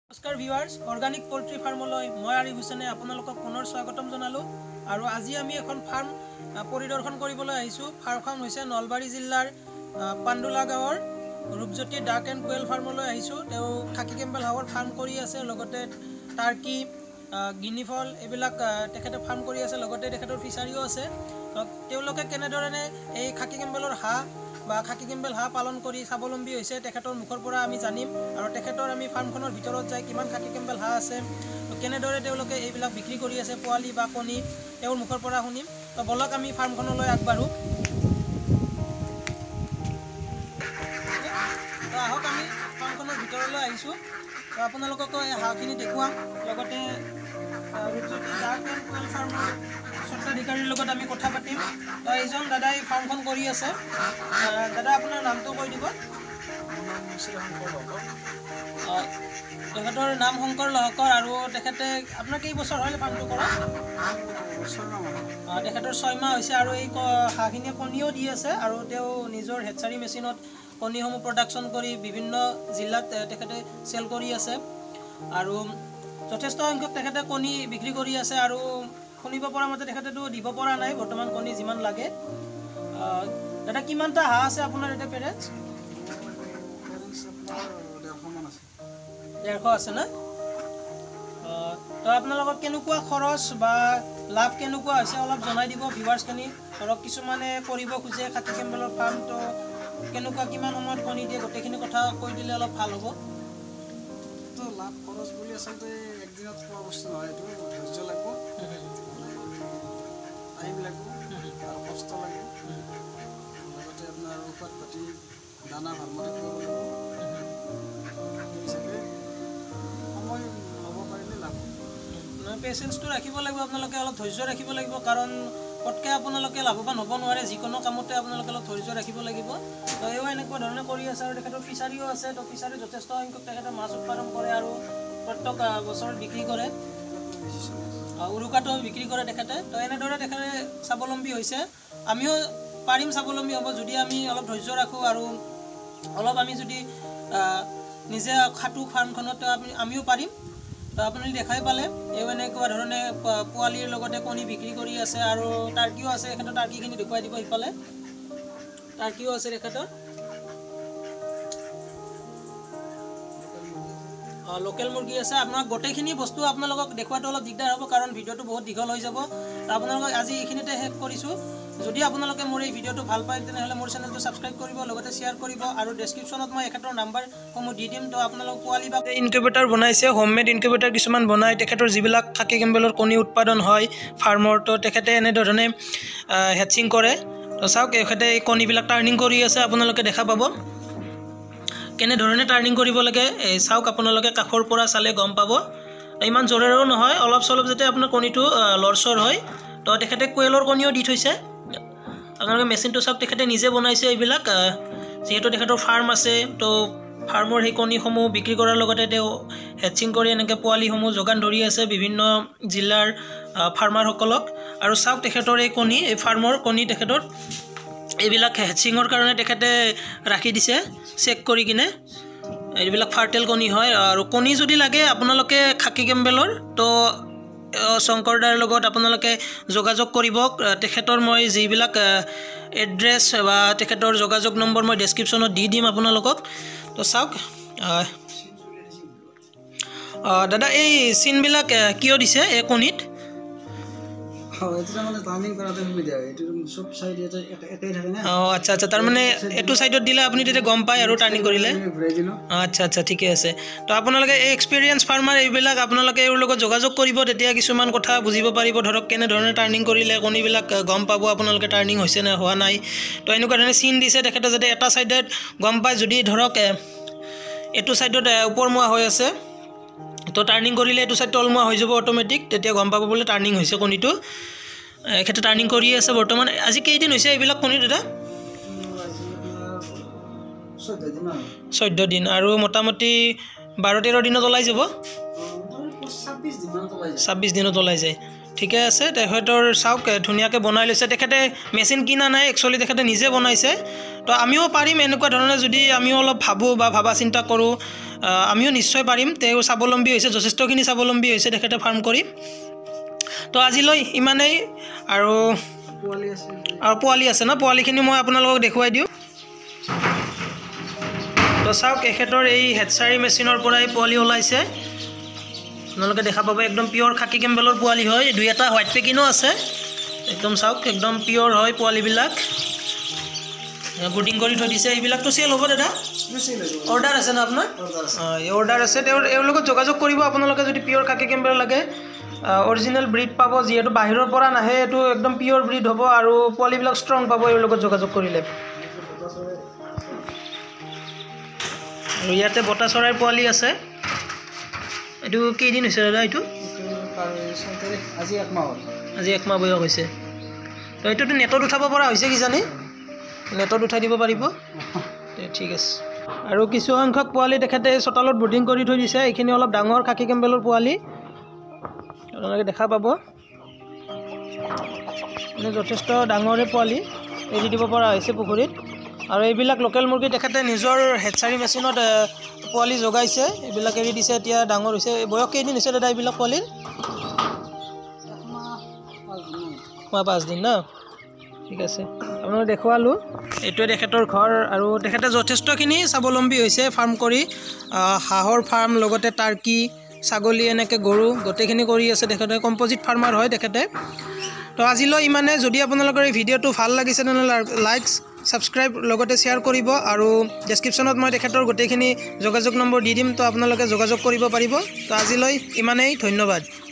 নমস্কাৰ ভিউৱাৰ্স অৰ্গানিক পোল্ট্ৰি ফাৰ্মলৈ মই আৰিফ হুছেইনে আপোনালোকক পুনৰ স্বাগতম জনালো আৰু আজি আমি এখন ফাৰ্ম পৰিদৰ্শন কৰিবলৈ আহিছো। ফাৰ্মখন হৈছে নলবাৰী জিলাৰ পাণ্ডুলা গাঁৱৰ ৰূপজ্যোতি ডাক এণ্ড কোৱেল ফাৰ্মলৈ আহিছো। তেওঁ খাকি কেম্বেল হাঁহৰ ফাৰ্ম কৰি আছে, লগতে টাৰ্কি গিনিফল এইবিলাক তেখেতে ফাৰ্ম কৰি আছে, লগতে তেখেতৰ ফিচাৰীও আছে। তেওঁলোকে কেনেধৰণে এই খাকি কেম্বেলৰ হাঁহ বা খাকি কেম্বেল হাঁহ পালন কৰি স্বাৱলম্বী হৈছে তেখেতৰ মুখৰ পৰা আমি জানিম আৰু তেখেতৰ আমি ফাৰ্মখনৰ ভিতৰত যাই কিমান খাকি কেম্বেল হাঁহ আছে, কেনেদৰে তেওঁলোকে এইবিলাক বিক্ৰী কৰি আছে, পোৱালি বা কণী তেওঁৰ মুখৰ পৰা শুনিম। তো বলক আমি ফাৰ্মখনলৈ আগবাঢ়ো। তো আহক আমি ফাৰ্মখনৰ ভিতৰলৈ আহিছোঁ। তো আপোনালোকক এই হাঁহখিনি দেখুৱাম, লগতে ৰূপজ্যোতি ডাক এণ্ড কোৱেল ফাৰ্মৰ স্বত্বাধিকাৰীৰ লগত আমি কথা পাতিম। তো এইজন দাদাই ফাৰ্মখন কৰি আছে। দাদা আপোনাৰ নামটো কৈ দিব। তেখেতৰ নাম শংকৰ লহকৰ আৰু তেখেতে আপোনাৰ কেইবছৰ হ'ল ফাৰ্মটো কৰা? তেখেতৰ 6 মাহ হৈছে আৰু এই হাঁহখিনিয়ে কণীও দি আছে আৰু তেওঁ নিজৰ হেচাৰী মেচিনত কণীসমূহ প্ৰডাকশ্যন কৰি বিভিন্ন জিলাত তেখেতে চেল কৰি আছে আৰু যথেষ্ট সংখ্যক তেখেতে কণী বিক্ৰী কৰি আছে আৰু শুনিব পৰা মতে তেখেতেতো দিব পৰা নাই বৰ্তমান কণী যিমান লাগে। দাদা কিমানটা হাঁহ আছে আপোনাৰ এতিয়া পেৰেণ্টছ? 150 আছে না? তো আপোনালোকৰ কেনেকুৱা খৰচ বা লাভ কেনেকুৱা হৈছে অলপ জনাই দিব ভিউৱাৰ্ছখিনি। ধৰক কিছুমানে কৰিব খোজে খাকি কেম্বেলৰ ফাৰ্ম, তো কেনেকুৱা কিমান সময়ত কণী দিয়ে গোটেইখিনি কথা কৈ দিলে অলপ ভাল হ'ব। তো লাভ খৰচ বুলি আচলতে একদিনত পোৱা বস্তু নহয়, এইটো ধৈৰ্য লাগিব, টাইম লাগিব আৰু কষ্ট লাগিব, লগতে আপোনাৰ ঔষধ পাতি দানা ভালমতে খুৱাব লাগিব। সেই হিচাপে সময় ল'ব পাৰিলে লাভ। পেচেঞ্চটো ৰাখিব লাগিব, আপোনালোকে অলপ ধৈৰ্য ৰাখিব লাগিব, কাৰণ পটকৈ আপোনালোকে লাভৱান হ'ব নোৱাৰে। যিকোনো কামতে আপোনালোকে অলপ ধৈৰ্য ৰাখিব লাগিব। তো এও এনেকুৱা ধৰণে কৰি আছে আৰু তেখেতৰ ফিচাৰীও আছে। তো ফিচাৰী যথেষ্ট সংখ্যক তেখেতে মাছ উৎপাদন কৰে আৰু প্ৰত্যেক বছৰত বিক্ৰী কৰে, উৰুকাটো বিক্ৰী কৰে তেখেতে। তো এনেদৰে তেখেতে স্বাৱলম্বী হৈছে। আমিও পাৰিম স্বাৱলম্বী হ'ব যদি আমি অলপ ধৈৰ্য ৰাখোঁ আৰু অলপ আমি যদি নিজে খাটো ফাৰ্মখনত আমিও পাৰিম। তো আপুনি দেখাই পালে এও এনেকুৱা ধৰণে পোৱালিৰ লগতে কণী বিক্ৰী কৰি আছে আৰু টাৰ্কিও আছে। তেখেতৰ টাৰ্কিখিনি দেখুৱাই দিব। ইফালে টাৰ্কিও আছে তেখেতৰ, লোকেল মুৰ্গী আছে। আপোনাক গোটেইখিনি বস্তু আপোনালোকক দেখুৱাটো অলপ দিগদাৰ হ'ব, কাৰণ ভিডিঅ'টো বহুত দীঘল হৈ যাব। তো আপোনালোকক আজি এইখিনিতে শেষ কৰিছোঁ। যদি আপোনালোকে মোৰ এই ভিডিঅ'টো ভাল পায় তেনেহ'লে মোৰ চেনেলটো ছাবস্ক্ৰাইব কৰিব, লগতে শ্বেয়াৰ কৰিব আৰু ডেছক্ৰিপশ্যনত মই এখেতৰ নাম্বাৰসমূহ দি দিম। তো আপোনালোক পোৱালি বা ইনকিউবেটাৰ বনাইছে, হোমমেড ইনকিউবেটাৰ কিছুমান বনাই তেখেতৰ যিবিলাক খাকি কেম্বেলৰ কণী উৎপাদন হয় ফাৰ্মৰ, তো তেখেতে এনেধৰণে হেচিং কৰে। তো চাওক তেখেতে এই কণীবিলাক টাৰ্ণিং কৰি আছে, আপোনালোকে দেখা পাব কেনেধৰণে টাৰ্ণিং কৰিব লাগে। এই চাওক আপোনালোকে কাষৰ পৰা চালে গম পাব। ইমান জোৰেৰেও নহয়, অলপ চলপ যাতে আপোনাৰ কণীটো লৰচৰ হয়। তো তেখেতে কোৱেলৰ কণীও দি থৈছে। আপোনালোকে মেচিনটো চাওক, তেখেতে নিজে বনাইছে এইবিলাক। যিহেতু তেখেতৰ ফাৰ্ম আছে, তো ফাৰ্মৰ সেই কণীসমূহ বিক্ৰী কৰাৰ লগতে তেওঁ হেচিং কৰি এনেকৈ পোৱালিসমূহ যোগান ধৰি আছে বিভিন্ন জিলাৰ ফাৰ্মাৰসকলক। আৰু চাওক তেখেতৰ এই কণী, এই ফাৰ্মৰ কণী তেখেতৰ এইবিলাক হেচিঙৰ কাৰণে তেখেতে ৰাখি দিছে চেক কৰি কিনে। এইবিলাক ফাৰ্টেল কণী হয় আৰু কণী যদি লাগে আপোনালোকে খাকি কেম্বেলৰ, তো শংকৰদাৰ লগত আপোনালোকে যোগাযোগ কৰিব। তেখেতৰ মই যিবিলাক এড্ৰেছ বা তেখেতৰ যোগাযোগ নম্বৰ মই ডেছক্ৰিপশ্যনত দি দিম আপোনালোকক। তো চাওক দাদা এই চিনবিলাক কিয় দিছে এই কণীত? আচ্ছা আচ্ছা, তাৰমানে এইটো ছাইডত দিলে আপুনি তেতিয়া গম পায় আৰু টাৰ্ণিং কৰিলে। আচ্ছা আচ্ছা, ঠিকে আছে। তো আপোনালোকে এই এক্সপিৰিয়েঞ্চ ফাৰ্মাৰ এইবিলাক আপোনালোকে এওঁৰ লগত যোগাযোগ কৰিব, তেতিয়া কিছুমান কথা বুজিব পাৰিব। ধৰক কেনেধৰণে টাৰ্ণিং কৰিলে কণীবিলাক গম পাব আপোনালোকে টাৰ্ণিং হৈছে নে হোৱা নাই। তো এনেকুৱা ধৰণে চিন দিছে তেখেতে যাতে এটা ছাইডত গম পায়। যদি ধৰক এইটো ছাইডত ওপৰমুৱা হৈ আছে, তো টাৰ্ণিং কৰিলে এইটো ছাইড তলমুৱা হৈ যাব অট'মেটিক, তেতিয়া গম পাব বোলে টাৰ্ণিং হৈছে কণীটো। এখেতে টাৰ্ণিং কৰি আছে বৰ্তমান। আজি কেইদিন হৈছে এইবিলাক কণী দাদা? 14 দিন আৰু মোটামুটি 12-13 দিনত ওলাই যাব, 26 দিনত ওলাই যায়। ঠিকে আছে। তেখেতৰ চাওক ধুনীয়াকৈ বনাই লৈছে। তেখেতে মেচিন কিনা নাই, একচুৱেলি তেখেতে নিজে বনাইছে। তো আমিও পাৰিম এনেকুৱা ধৰণে, যদি আমিও অলপ ভাবোঁ বা ভাবা চিন্তা কৰোঁ আমিও নিশ্চয় পাৰিম। তেওঁ স্বাৱলম্বী হৈছে, যথেষ্টখিনি স্বাৱলম্বী হৈছে তেখেতে ফাৰ্ম কৰি। তো আজিলৈ ইমানেই। আৰু পোৱালি আছে ন, পোৱালিখিনি মই আপোনালোকক দেখুৱাই দিওঁ। তো চাওক, এখেতৰ এই হেডচাৰী মেচিনৰ পৰাই পোৱালি ওলাইছে, আপোনালোকে দেখা পাব। একদম পিয়'ৰ খাকী কেম্বেলৰ পোৱালি হয়। 2-এটা হোৱাইট পেকিনো আছে। একদম চাওক, একদম পিয়'ৰ হয় পোৱালিবিলাক। বুডিং কৰি থৈ দিছে। এইবিলাকতো চেল হ'ব দাদা? অৰ্ডাৰ আছে ন আপোনাৰ? এই অৰ্ডাৰ আছে। তেওঁৰ লগত যোগাযোগ কৰিব আপোনালোকে যদি পিয়'ৰ খাকী কেম্বেল লাগে। অৰিজিনেল ব্ৰিড পাব, যিহেতু বাহিৰৰ পৰা নাহে, এইটো একদম পিয়'ৰ ব্ৰিড হ'ব আৰু পোৱালিবিলাক ষ্ট্ৰং পাব এওঁৰ লগত যোগাযোগ কৰিলে। আৰু ইয়াতে বটা চৰাইৰ পোৱালি আছে। এইটো কেইদিন হৈছে দাদা? এইটো আজি 1 মাহ হ'ল। আজি 1 মাহ বয়স হৈছে। তো এইটোতো নেটত উঠাব পৰা হৈছে কিজানি? নেটত উঠাই দিব পাৰিব? ঠিক আছে। আৰু কিছু সংখ্যক পোৱালি তেখেতে চোতালত ব্ৰুডিং কৰি থৈ দিছে। এইখিনি অলপ ডাঙৰ খাকী কেম্বেলৰ পোৱালি, আপোনালোকে দেখা পাব। যথেষ্ট ডাঙৰে পোৱালি এৰি দিব পৰা হৈছে পুখুৰীত। আৰু এইবিলাক লোকেল মুৰ্গী তেখেতে নিজৰ হেডচাৰী মেচিনত পোৱালি জগাইছে। এইবিলাক এৰি দিছে, এতিয়া ডাঙৰ হৈছে। বয়স কেইদিন হৈছে দাদা এইবিলাক পোৱালিৰ? 1 মাহ 5 দিন ন? ঠিক আছে, আপোনালোকে দেখুৱালোঁ। এইটোৱে তেখেতৰ ঘৰ। আৰু তেখেতে যথেষ্টখিনি স্বাৱলম্বী হৈছে ফাৰ্ম কৰি। হাঁহৰ ফাৰ্ম, লগতে টাৰ্কি, ছাগলী, এনেকৈ গৰু, গোটেইখিনি কৰি আছে তেখেতে। কম্প'জিট ফাৰ্মাৰ হয় তেখেতে। তো আজিলৈ ইমানে। যদি আপোনালোকৰ এই ভিডিঅ'টো ভাল লাগিছে তেনেহ'লে লাইক, ছাবস্ক্ৰাইব, লগতে শ্বেয়াৰ কৰিব। আৰু ডেছক্ৰিপশ্যনত মই তেখেতৰ গোটেইখিনি যোগাযোগ নম্বৰ দি দিম, তো আপোনালোকে যোগাযোগ কৰিব পাৰিব। তো আজিলৈ ইমানেই, ধন্যবাদ।